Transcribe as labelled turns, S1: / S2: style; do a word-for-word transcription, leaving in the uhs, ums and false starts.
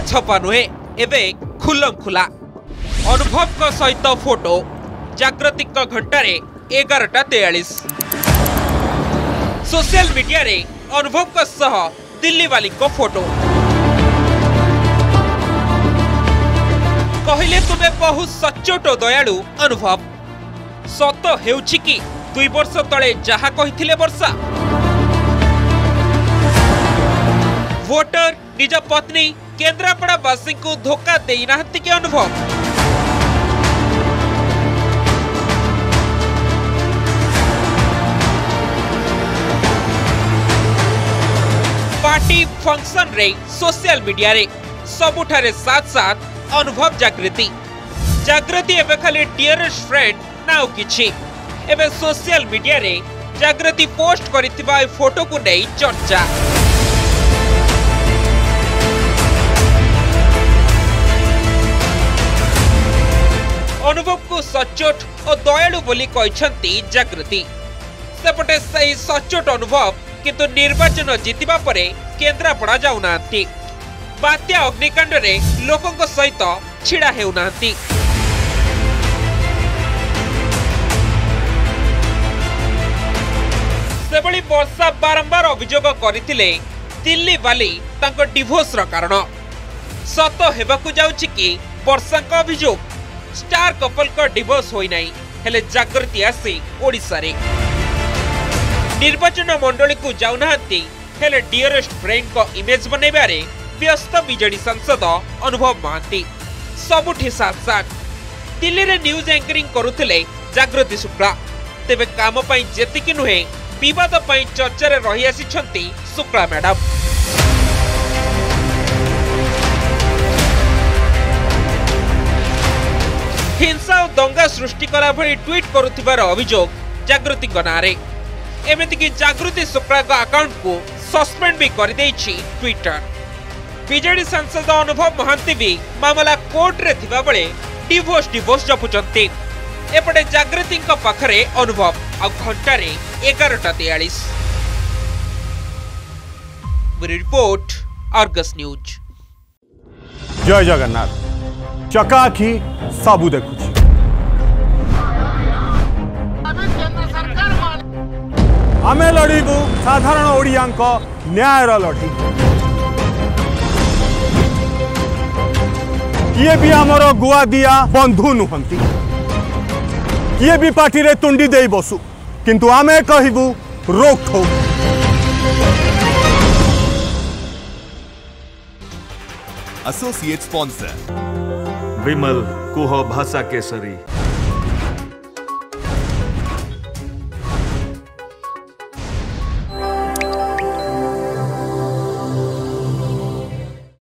S1: छपा नुहे एबे खुलम खुला अनुभव को सहित फोटो जागृति घंटारे एगारटा तेयालीस सोशल मीडिया रे अनुभव को सह दिल्ली वाली को फोटो कहले तुमे बहुत सच्चोट दयालु अनुभव सत हेउछि कि दुई वर्ष तले जहा कहिथिले वर्षा वोटर निज पत्नी केन्द्रापड़ा वासी को धोखा देई नाहंती के अनुभव पार्टी फंक्शन रे सोशल मीडिया रे सबुठारे साथ साथ अनुभव जागृति जागृति एबे खाली डियरेस्ट फ्रेंड नाउ किछि एबे सोशल मीडिया रे जागृति पोस्ट करिथिबा ए फोटो को नै चर्चा अनुभव को सचोट और दयालु बोली कहछंती जागृति सेपटे सही सचोट अनुभव किंतु निर्वाचन जीतिबा परे केन्द्रापड़ा जाउनांती बात्या अग्निकांड रे लोकंक सहित छिड़ा हेउनांती सेबली वर्षा बारंबार अभियोग करथिले दिल्ली वाली तांको डिवोर्स रो कारण सत हेबाकू जाउछि कि वर्षा का अभियोग स्टार कपल का डिवोर्स होई नाही हेले जागृति आसी ओडिसा रे निर्वाचन मंडली को जाउनांती हेले डियरेस्ट फ्रेंड को इमेज बनैबारे व्यस्त बीजेडी सांसद अनुभव महांती सबुठी साथ साथ दिल्ली रे न्यूज एंकरिंग करुथिले जागृति शुक्ला तेबे काम पई जेतिकी नुहे विवाद पई चर्चा रे रही आसीछंती शुक्ला मैडम हिंसा और दंगा सृष्टि करा भली ट्वीट करुथिबार अभियोग जागृति नारे एमिति कि जागृति शुक्ला का अकाउंट को सस्पेंड भी कर देछि ट्विटर बीजेडी सांसद अनुभव महांती भी मामला कोर्ट रे थिबा बेले डिवोर्स डिवोर्स जपुचंती एपटे जागृति का पाखरे अनुभव आ घंटा रे एगारटा तेयालीस रिपोर्ट आर्गस न्यूज।
S2: जय जगन्नाथ चकाखी सबू देखुछि आमे लड़ीबू साधारण ओडियांक न्यायर लड़ी किए भी आमर गुआ दिया बंधु नुहंती किए भी पार्टी रे तुंडी दे बसु किंतु आमे कहिबू रोक ठोक
S3: एसोसिएट स्पॉन्सर विमल कुह भाषा केसरी।